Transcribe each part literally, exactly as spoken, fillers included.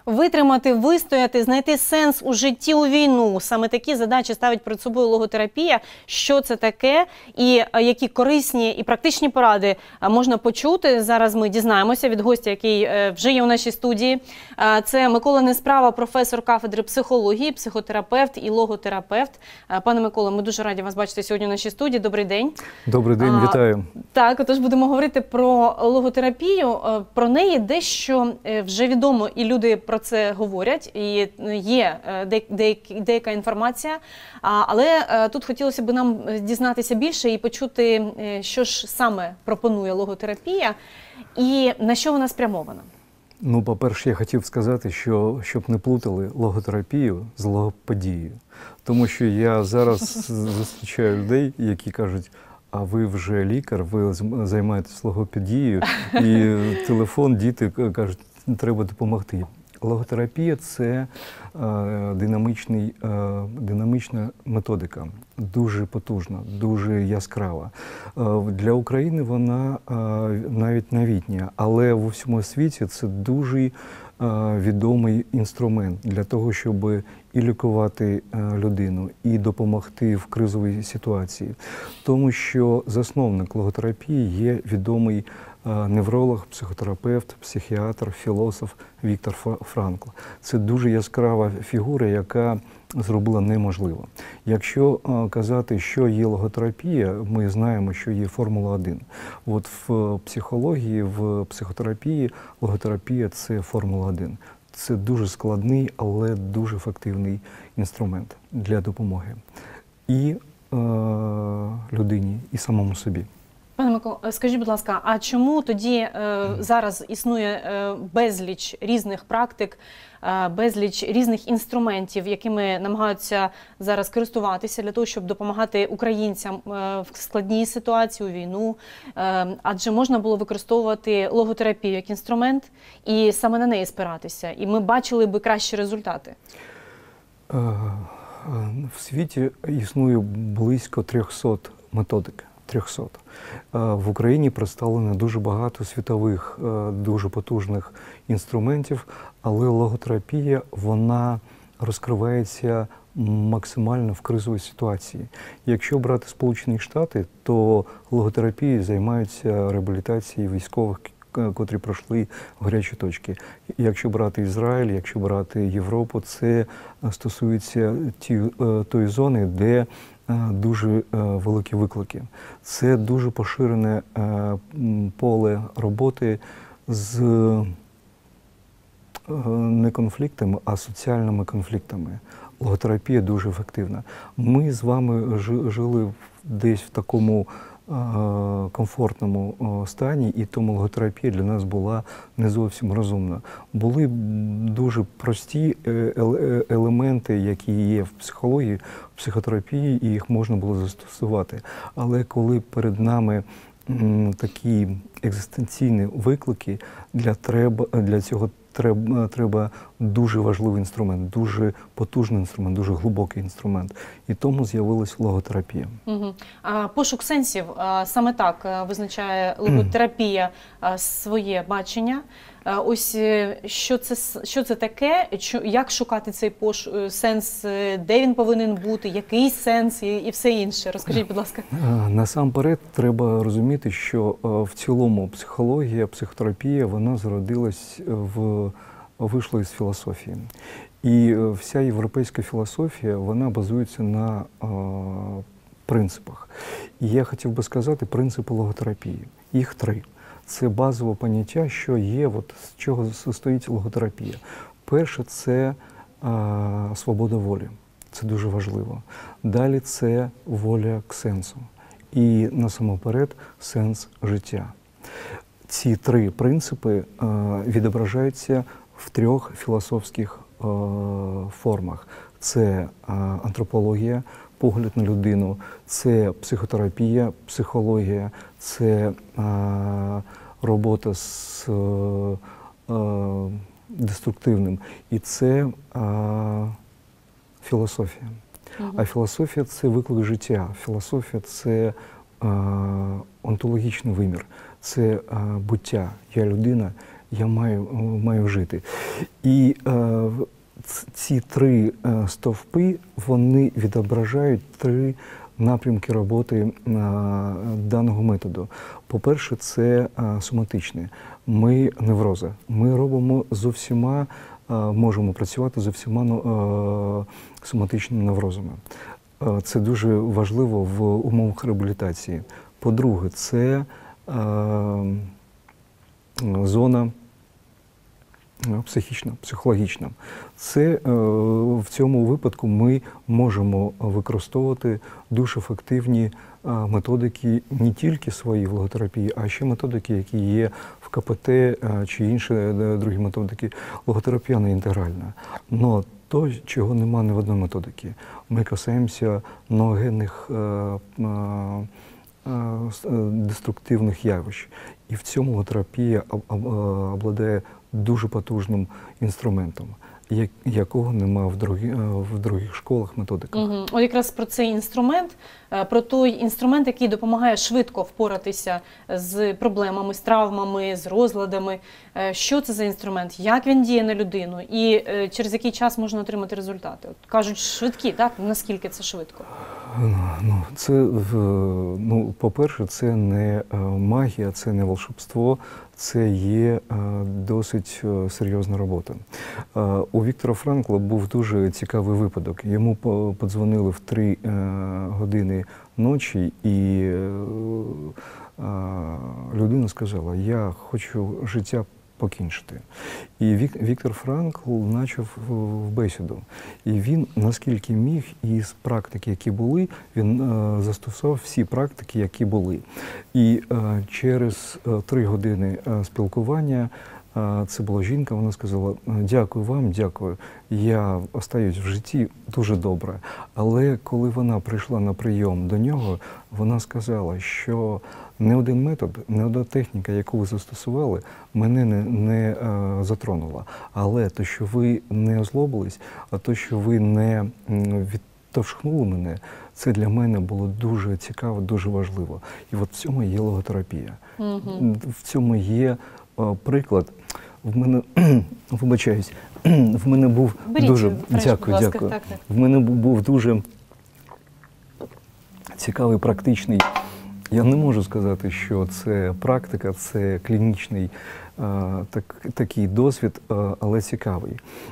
витримати, вистояти, знайти сенс у житті у війну. Саме такі задачі ставить перед собою логотерапія. Що це таке і які корисні і практичні поради можна почути. Зараз ми дізнаємося від гостя, який вже є у нашій студії. Це Микола Несправа, професор кафедри психології, психотерапевт і логотерапевт. Пане Миколо, ми дуже раді вас бачити сьогодні у нашій студії. Добрий день. Добрий день, а, вітаю. Так, отож будемо говорити про логотерапію. Про неї дещо вже відомо, і люди про це говорять, і є деяка інформація. Але тут хотілося б нам дізнатися більше і почути, що ж саме пропонує логотерапія і на що вона спрямована. Ну, по-перше, я хотів сказати, що щоб не плутали логотерапію з логопедією. Тому що я зараз зустрічаю людей, які кажуть: а ви вже лікар, ви займаєтесь логопедією, і телефон, діти кажуть, треба допомогти. Логотерапія – це е, динамічний, е, динамічна методика, дуже потужна, дуже яскрава. Е, для України вона е, навіть новітня, але в усьому світі це дуже е, відомий інструмент для того, щоб і лікувати е, людину, і допомогти в кризовій ситуації. Тому що засновник логотерапії є відомий невролог, психотерапевт, психіатр, філософ Віктор Франкл. Це дуже яскрава фігура, яка зробила неможливе. Якщо казати, що є логотерапія, ми знаємо, що є Формула один. От в психології, в психотерапії логотерапія – це Формула один. Це дуже складний, але дуже ефективний інструмент для допомоги і е, людині, і самому собі. Пане Миколо, скажіть, будь ласка, а чому тоді е, зараз існує е, безліч різних практик, е, безліч різних інструментів, якими намагаються зараз користуватися для того, щоб допомагати українцям е, в складній ситуації, у війну? Е, адже можна було використовувати логотерапію як інструмент і саме на неї спиратися, і ми бачили би кращі результати. В світі існує близько трьохсот методик. трьохсот. В Україні представлено дуже багато світових, дуже потужних інструментів, але логотерапія, вона розкривається максимально в кризовій ситуації. Якщо брати Сполучені Штати, то логотерапією займаються реабілітацією військових, котрі пройшли гарячі точки. Якщо брати Ізраїль, якщо брати Європу, це стосується ті, тої зони, де дуже великі виклики. Це дуже поширене поле роботи з не конфліктами, а соціальними конфліктами. Логотерапія дуже ефективна. Ми з вами жили десь в такому комфортному стані, і тому логотерапія для нас була не зовсім розумна. Були дуже прості елементи, які є в психології, в психотерапії, і їх можна було застосувати. Але коли перед нами такі екзистенційні виклики, для, треба, для цього Треба, треба дуже важливий інструмент, дуже потужний інструмент, дуже глибокий інструмент. І тому з'явилась логотерапія. Угу. А пошук сенсів, саме так визначає логотерапія своє бачення. Ось що це, що це таке, як шукати цей пош... сенс, де він повинен бути, який сенс і, і все інше. Розкажіть, будь ласка. Насамперед треба розуміти, що в цілому психологія, психотерапія, вона зародилась в вийшла із філософії. І вся європейська філософія, вона базується на а, принципах. І я хотів би сказати принципи логотерапії. Їх три. Це базове поняття, що є, от, з чого стоїть логотерапія. Перше – це а, свобода волі. Це дуже важливо. Далі – це воля к сенсу. І насамперед – сенс життя. Ці три принципи а, відображаються в трьох філософських а, формах. Це а, антропологія, погляд на людину, це психотерапія, психологія, це а, робота з а, деструктивним, і це а, філософія. Угу. А філософія – це виклик життя, філософія – це а, онтологічний вимір, це а, буття. Я людина, я маю, маю жити. І е, ці три е, стовпи, вони відображають три напрямки роботи е, даного методу. По-перше, це е, соматичне. Ми невроза. Ми робимо з усіма, е, можемо працювати з усіма е, соматичними неврозами. Е, це дуже важливо в умовах реабілітації. По-друге, це е, зона психічна, психологічна. Це е, в цьому випадку ми можемо використовувати дуже ефективні е, методики не тільки свої в логотерапії, а ще методики, які є в ка пе те е, чи інші е, другі методики. Логотерапія не інтегральна. Но то, чого нема ні в одній методики. Ми касаємося многогенних е, е, деструктивних явищ. І в цьому логотерапія обладає дуже потужним інструментом, якого нема в, другі, в других школах, методиках. Угу. От якраз про цей інструмент, про той інструмент, який допомагає швидко впоратися з проблемами, з травмами, з розладами. Що це за інструмент, як він діє на людину і через який час можна отримати результати? От кажуть, швидкі, так? Наскільки це швидко? Ну, це, ну, по-перше, це не магія, це не волшебство, це є досить серйозна робота. У Віктора Франкла був дуже цікавий випадок. Йому подзвонили в три години ночі, і людина сказала: я хочу життя покінчити. І Віктор Франкл почав в бесіду. І він, наскільки міг, із практики, які були, він е, застосував всі практики, які були. І е, через е, три години е, спілкування, е, це була жінка, вона сказала: дякую вам, дякую, я остаюсь в житті дуже добре. Але коли вона прийшла на прийом до нього, вона сказала, що не один метод, не одна техніка, яку ви застосували, мене не, не е, затронула. Але те, що ви не озлобились, а те, що ви не відтовшхнули мене, це для мене було дуже цікаво, дуже важливо. І от в цьому є логотерапія. Mm-hmm. В цьому є е, приклад. В мене, вибачаюсь, в мене був Беріть, дуже, фреш, дякую, ласка, дякую. Так, так. В мене був дуже цікавий, практичний. Я не можу сказати, що це практика, це клінічний а, так, такий досвід, а, але цікавий.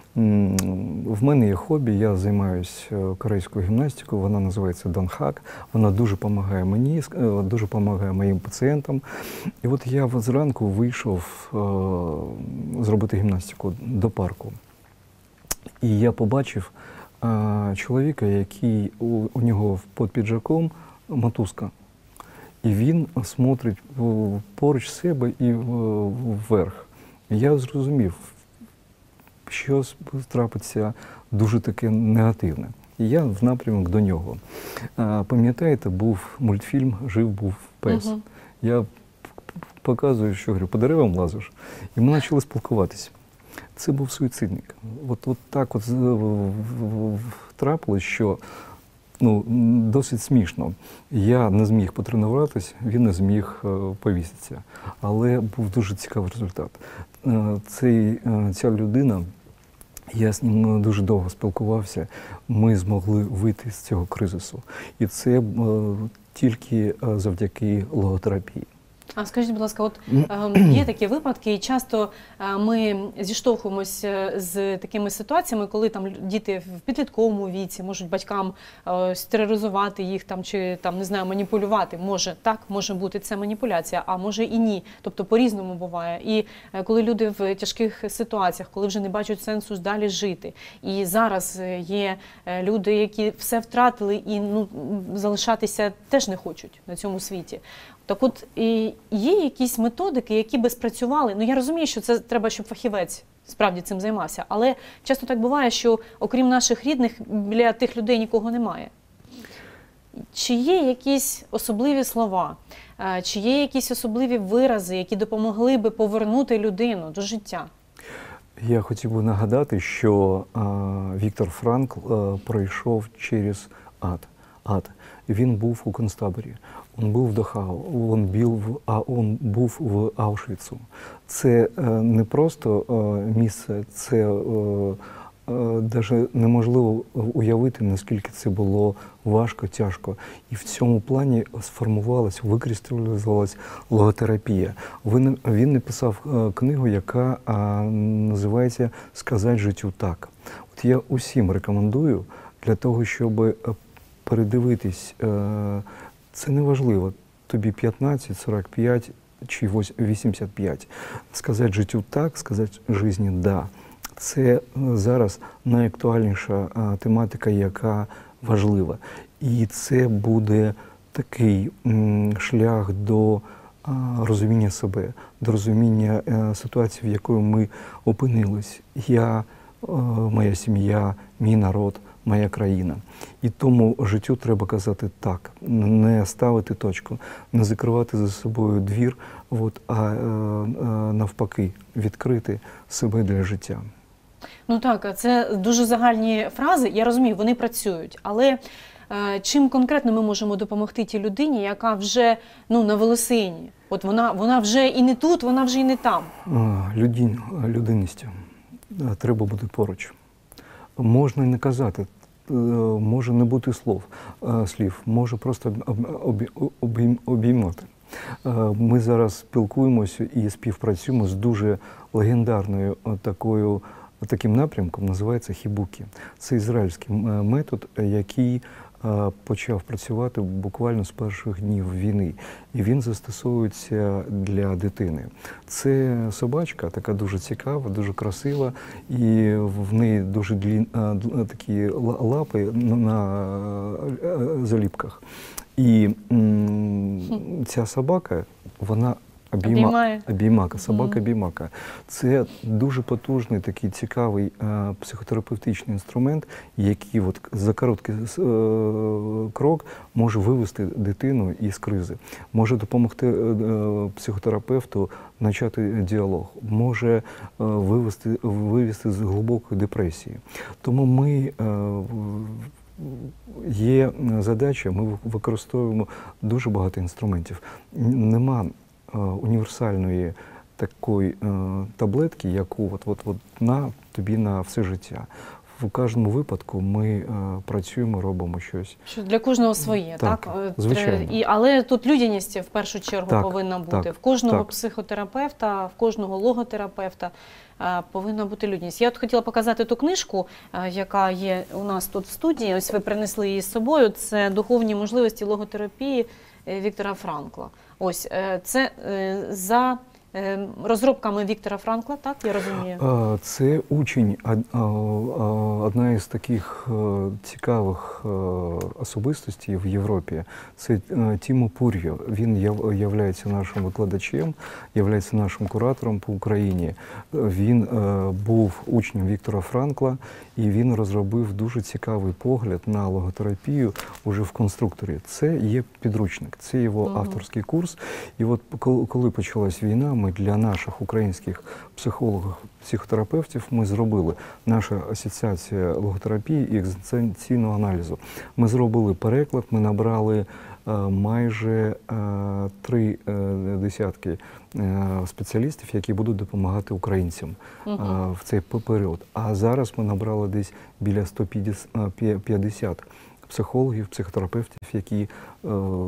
В мене є хобі, я займаюся корейською гімнастикою, вона називається Донхак, вона дуже допомагає мені, дуже допомагає моїм пацієнтам. І от я зранку вийшов а, зробити гімнастику до парку. І я побачив а, чоловіка, який у, у нього під піджаком мотузка. І він смотрить поруч себе і вверх. Я зрозумів, що трапиться дуже таке негативне. І я в напрямок до нього. Пам'ятаєте, був мультфільм «Жив-був пес». Угу. Я показую, що говорю, по деревам лазиш. І ми почали спілкуватися. Це був суїцидник. От, от так от трапилось, що ну, досить смішно. Я не зміг потренуватись, він не зміг повіситися. Але був дуже цікавий результат. Цей, ця людина, я з ним дуже довго спілкувався, ми змогли вийти з цього кризису. І це тільки завдяки логотерапії. А скажіть, будь ласка, от е, є такі випадки, і часто е, ми зіштовхуємося з такими ситуаціями, коли там діти в підлітковому віці можуть батькам е, стероризувати їх там чи там не знаю, маніпулювати. Може так, може бути це маніпуляція, а може і ні. Тобто по-різному буває. І е, коли люди в тяжких ситуаціях, коли вже не бачать сенсу далі жити, і зараз є люди, які все втратили і ну залишатися теж не хочуть на цьому світі. Так от, і є якісь методики, які би спрацювали? Ну, я розумію, що це треба, щоб фахівець справді цим займався, але часто так буває, що окрім наших рідних, біля тих людей нікого немає. Чи є якісь особливі слова, чи є якісь особливі вирази, які допомогли би повернути людину до життя? Я хотів би нагадати, що а, Віктор Франкл а, пройшов через ад. ад. Він був у концтаборі, він був в Дахау, він був, а він був в Аушвіцу. Це е, не просто е, місце, це навіть неможливо уявити, наскільки це було важко, тяжко. І в цьому плані сформувалась, викристалізувалась логотерапія. Він, він написав книгу, яка а, називається «Сказати життю так». От я усім рекомендую для того, щоб передивитись, це не важливо, тобі п'ятнадцять, сорок п'ять чи вісімдесят п'ять. Сказати життю так, сказати житті да. Це зараз найактуальніша а, тематика, яка важлива. І це буде такий м, шлях до а, розуміння себе, до розуміння а, ситуації, в якої ми опинились. Я, а, моя сім'я, мій народ, моя країна. І тому життю треба казати так, не ставити точку, не закривати за собою двір, от, а, а навпаки відкрити себе для життя. Ну так, це дуже загальні фрази, я розумію, вони працюють, але е, чим конкретно ми можемо допомогти тій людині, яка вже ну, на волосині? От вона, вона вже і не тут, вона вже і не там. Людин, людинність. Треба бути поруч. Можна і не казати, може не бути слов, слів, може просто обіймати. Ми зараз спілкуємося і співпрацюємо з дуже легендарною такою таким напрямком, називається хібукі. Це ізраїльський метод, який почав працювати буквально з перших днів війни. І він застосовується для дитини. Це собачка, така дуже цікава, дуже красива, і в неї дуже длін, такі лапи на заліпках. І ця собака, вона Обійма, обіймака, собака-обіймака. Це дуже потужний, такий цікавий а, психотерапевтичний інструмент, який от за короткий а, крок може вивести дитину із кризи, може допомогти а, психотерапевту почати діалог, може а, вивести, вивести з глибокої депресії. Тому ми а, є задача, ми використовуємо дуже багато інструментів. Нема універсальної такої е, таблетки, яку от, от, от на тобі на все життя. В кожному випадку ми е, працюємо, робимо щось. Що для кожного своє, так? Так, звичайно. І, але тут людяність в першу чергу так, повинна бути. Так, в кожного так. психотерапевта, в кожного логотерапевта е, повинна бути людяність. Я от хотіла показати ту книжку, е, яка є у нас тут в студії. Ось ви принесли її з собою. Це «Духовні можливості логотерапії» Віктора Франкла. Ось, це за розробками Віктора Франкла, так, я розумію? Це учень, одна із таких цікавих особистостей в Європі. Це Тімо Пур'йо. Він є нашим викладачем, є нашим куратором по Україні. Він був учнем Віктора Франкла, і він розробив дуже цікавий погляд на логотерапію уже в конструкторі. Це є підручник, це його uh-huh. авторський курс. І от коли почалась війна, ми для наших українських психологів, психотерапевтів ми зробили, наша асоціація логотерапії і екзистенційного аналізу. Ми зробили переклад, ми набрали а, майже а, три а, десятки а, спеціалістів, які будуть допомагати українцям uh-huh. а, в цей період. А зараз ми набрали десь біля сто п'ятдесят психологів, психотерапевтів, які а,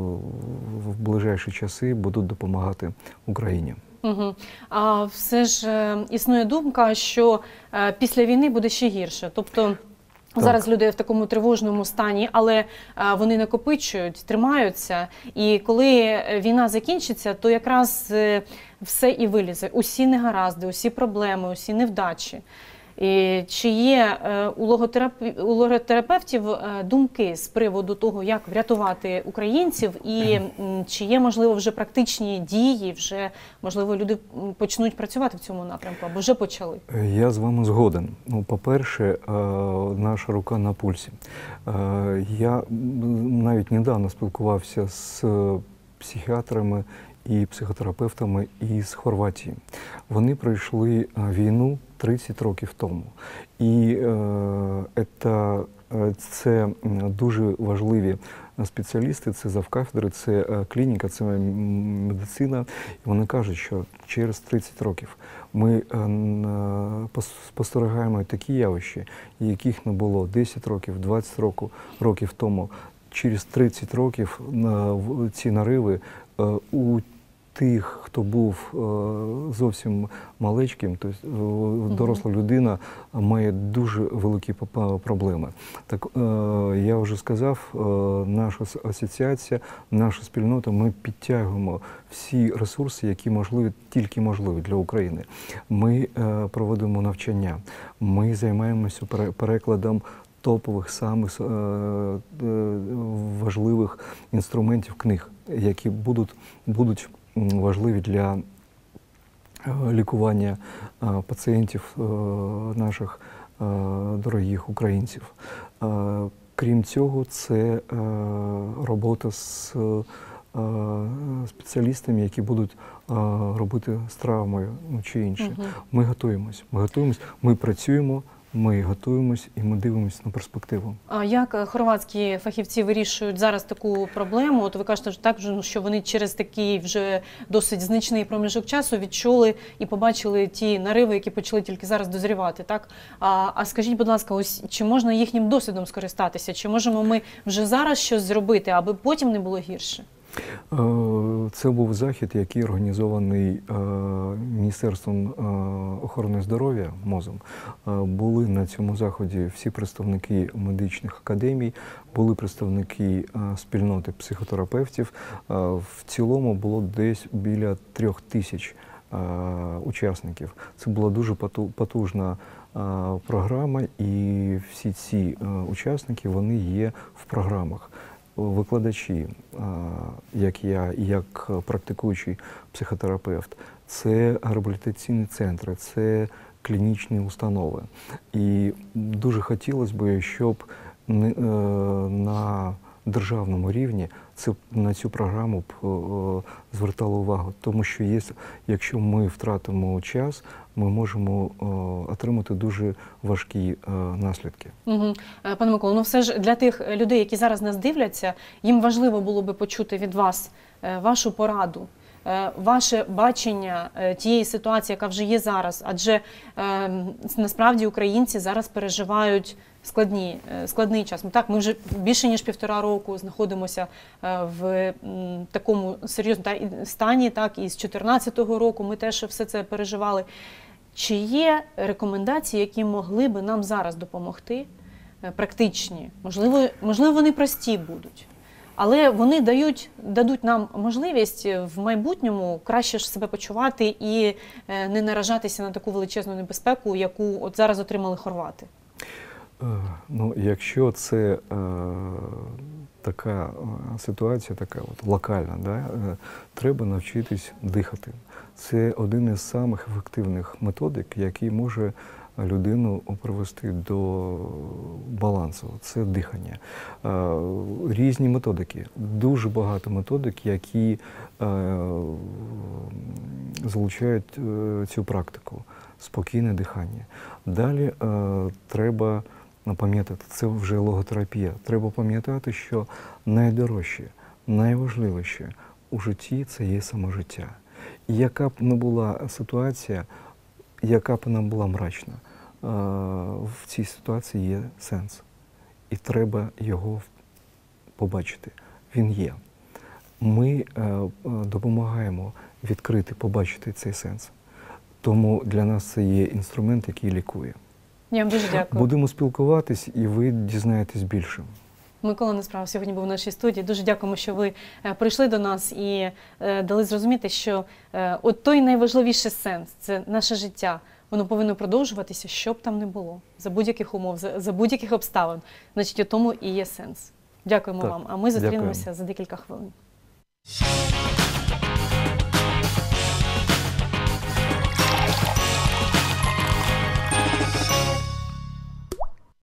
в ближайші часи будуть допомагати Україні. Угу. А все ж е, існує думка, що е, після війни буде ще гірше. Тобто так. Зараз люди в такому тривожному стані, але е, вони накопичують, тримаються. І коли війна закінчиться, то якраз е, все і вилізе. Усі негаразди, усі проблеми, усі невдачі. І чи є е, у, логотерапі... у логотерапевтів е, думки з приводу того, як врятувати українців, і м, чи є, можливо, вже практичні дії, вже, можливо, люди почнуть працювати в цьому напрямку, або вже почали? Я з вами згоден. Ну, по-перше, е, наша рука на пульсі. Е, я навіть недавно спілкувався з психіатрами і психотерапевтами із Хорватії. Вони пройшли війну тридцять років тому. І е, це дуже важливі спеціалісти, це завкафедри, це е, клініка, це м, медицина. І вони кажуть, що через тридцять років ми е, н- е, пос- спостерігаємо такі явища, яких не було десять років, двадцять років, років тому. Через тридцять років на в- ці нариви е, у тих, хто був е, зовсім малечким, тобто е, доросла людина має дуже великі попа- проблеми. Так е, я вже сказав, е, наша ас- асоціація, наша спільнота, ми підтягуємо всі ресурси, які можливі, тільки можливі для України. Ми е, проводимо навчання, ми займаємося пере- перекладом топових, самих е, е, важливих інструментів книг, які будуть, будуть м, важливі для е, лікування е, пацієнтів е, наших е, дорогих українців. Е, Крім цього, це е, робота з е, спеціалістами, які будуть е, робити з травмою, ну, чи інше. Мгм. Ми готуємось, ми готуємось, ми працюємо, ми готуємось і ми дивимося на перспективу. А як е, хорватські фахівці вирішують зараз таку проблему? От ви кажете, що так, що, ну, що вони через такий вже досить значний проміжок часу відчули і побачили ті нариви, які почали тільки зараз дозрівати, так? А, а скажіть, будь ласка, ось чи можна їхнім досвідом скористатися? Чи можемо ми вже зараз щось зробити, аби потім не було гірше? Е, Це був захід, який організований е, Міністерством е, охорони здоров'я, МОЗом. Е, Були на цьому заході всі представники медичних академій, були представники е, спільноти психотерапевтів. Е, В цілому було десь біля трьох тисяч е, учасників. Це була дуже поту- потужна е, програма, і всі ці е, учасники, вони є в програмах. Викладачі, як я, як практикуючий психотерапевт, це реабілітаційні центри, це клінічні установи. І дуже хотілося б, щоб на державному рівні це, на цю програму б звертали увагу. Тому що є, якщо ми втратимо час, ми можемо отримати дуже важкі наслідки. Угу. Пане Миколо, ну все ж для тих людей, які зараз нас дивляться, їм важливо було би почути від вас е, вашу пораду, е, ваше бачення е, тієї ситуації, яка вже є зараз. Адже е, насправді українці зараз переживають складні, е, складний час. Ну, так, ми вже більше ніж півтора року знаходимося е, в м, такому серйозному та, і стані, так, і з чотирнадцятого року ми теж все це переживали. Чи є рекомендації, які могли би нам зараз допомогти, е, практичні? Можливо, можливо, вони прості будуть, але вони дають, дадуть нам можливість в майбутньому краще ж себе почувати і е, не наражатися на таку величезну небезпеку, яку от зараз отримали хорвати. Е, Ну, якщо це е, така е, ситуація, така от локальна, да, е, треба навчитись дихати. Це один із самих ефективних методик, який може людину привести до балансу. Це дихання. Е, Різні методики, дуже багато методик, які е, залучають е, цю практику. Спокійне дихання. Далі е, треба пам'ятати, це вже логотерапія. Треба пам'ятати, що найдорожче, найважливіше у житті – це є саме життя. І яка б не була ситуація, яка б не була мрачна, е, в цій ситуації є сенс. І треба його побачити. Він є. Ми е, допомагаємо відкрити, побачити цей сенс. Тому для нас це є інструмент, який лікує. Я вам дуже дякую. Будемо спілкуватись, і ви дізнаєтесь більше. Микола Несправ сьогодні був в нашій студії. Дуже дякуємо, що ви е, прийшли до нас і е, дали зрозуміти, що е, от той найважливіший сенс – це наше життя. Воно повинно продовжуватися, що б там не було, за будь-яких умов, за, за будь-яких обставин. Значить, у тому і є сенс. Дякуємо Так, вам. А ми зустрінемося дякую. за декілька хвилин.